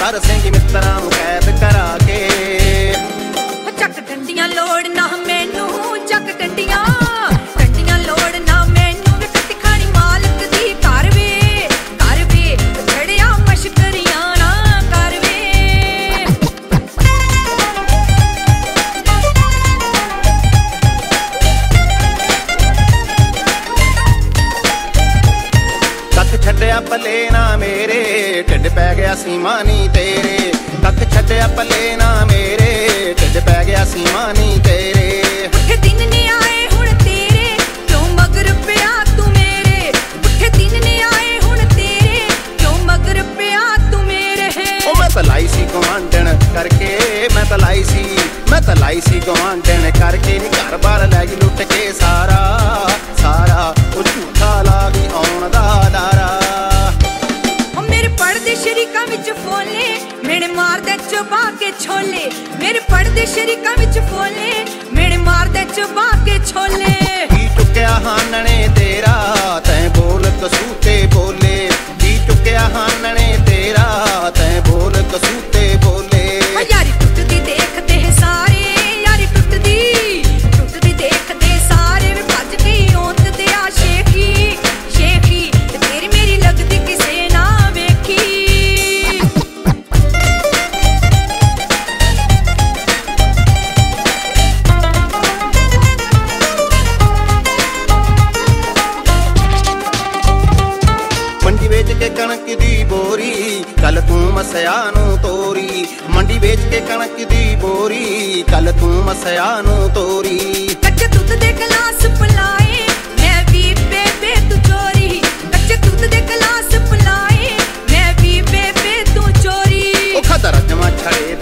तरसेंगी मित्रां नूं कैद करा के। ਚੱਕ ਡੰਡੀਆਂ ਲੋੜ ਨਾ ਮੈਨੂੰ, ਚੱਕ ਡੰਡੀਆਂ ਡੰਡੀਆਂ ਲੋੜ ਨਾ ਮੈਨੂੰ ਵੇ ਕੱਟੀ ਖਾਣੀ ਮਾਲਕ ਦੀ ਘਰ ਵੇ ਛੜਿਆ ਮਸ਼ਕਰੀਆਂ ਨਾ ਕਰ ਵੇ। ਕੱਖ ਛੱਡਿਆ ਪੱਲੇ ਨਾ ਮੇਰੇ ਢਿੱਡ ਪੈ ਗਿਆ ਸੀਮਾ ਨੀ ਤੇਰੇ। ਕੱਖ ਛੱਡਿਆ ਪੱਲੇ ਨਾ ਮੇਰੇ ਢਿੱਡ ਪੈ ਗਿਆ ਸੀਮਾ ਨੀ ਤੇਰੇ। ਪੁੱਠੇ ਦਿਨ ਨੇ ਆਏ ਹੁਣ ਤੇਰੇ ਕਿਉਂ ਮਗਰ ਪਿਆ ਤੂੰ ਮੇਰੇ। ਪੁੱਠੇ ਦਿਨ ਨੇ ਆਏ ਹੁਣ ਤੇਰੇ ਕਿਉਂ ਮਗਰ ਪਿਆ ਤੂੰ ਮੇਰੇ। ਉਹ ਮੈਂ ਤਾਂ ਲਾਈ ਸੀ ਗਵਾਂਢਣ ਕਰਕੇ, ਮੈਂ ਤਾਂ ਲਾਈ ਸੀ ਗਵਾਂਢਣ ਕਰਕੇ ਨੀ ਘਰ ਬਾਰ ਲੈ ਗਈ ਲੁੱਟ ਕੇ ਸਾਰਾ ਉਹ ਝੂਠਾ ਲਾ ਗਈ ਆਉਣ ਦਾ ਡਾਰਾ। ਉਹ ਮੇਰੇ ਪੜਦੇ ਸ਼ਰੀਕਾਂ ਵਿੱਚ ਫੋਲੇ ਮੇਰੇ ਮਾਰਦੇ ਚੁਬਾ ਕੇ ਛੋਲੇ। ਮੇਰੇ ਪੜਦੇ ਸ਼ਰੀਕਾਂ ਵਿੱਚ ਫੋਲੇ ਮੇਰੇ ਮਾਰਦੇ ਚੁਬਾ ਕੇ ਛੋਲੇ। ਕੀ ਚੁੱਕਿਆ ਹਾਨਣੇ ਤੇਰਾ ਤੈਂ ਬੋਲ ਕਸੂਤੇ ਬੋਲੇ। ਕੀ ਚੁੱਕਿਆ ਹਾਨਣੇ ਤੇਰਾ ਤੈਂ ਬੋਲ ਕਸੂਤੇ ਬੋਲੇ। ਯਾਰੀ ਟੁੱਟਦੀ ਦੇਖਦੇ ਸਾਰੇ, ਯਾਰੀ ਟੁੱਟਦੀ ਦੇਖਦੇ ਸਾਰੇ ਵੇ ਭੱਜ ਗਈ ਔਂਤ ਤੇ ਆ ਸ਼ੇਖੀ ਤੇ ਤੇਰੀ ਮੇਰੀ ਲੱਗਦੀ ਕਿਸੇ ਨਾ ਵੇਖੀ। ਮੰਡੀ ਵੇਚ ਕੇ ਕਣਕ ਦੀ ਬੋਰੀ ਕੱਲ ਤੂੰ ਮਸਿਆ ਨੂੰ ਤੋਰੀ। ਮੰਡੀ ਵੇਚ ਕੇ ਕਣਕ ਦੀ ਬੋਰੀ ਕੱਲ ਤੂੰ ਮਸਿਆ ਨੂੰ ਤੋਰੀ। ਕੱਚੇ ਦੁੱਧ ਦੇ ਗਲਾਸ ਪਿਲਾਏ ਮੈਂ ਵੀ ਬੇਬੇ ਤੂੰ ਚੋਰੀ। ਕੱਚੇ ਦੁੱਧ ਦੇ ਗਲਾਸ ਪਿਲਾਏ ਮੈਂ ਵੀ ਬੇਬੇ ਤੂੰ ਚੋਰੀ। ਉਹ ਖਦਰ ਜਮਾ ਛੜੇ